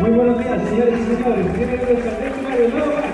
Muy buenos días, señores y señores. Bienvenidos al Festival de Nuevo.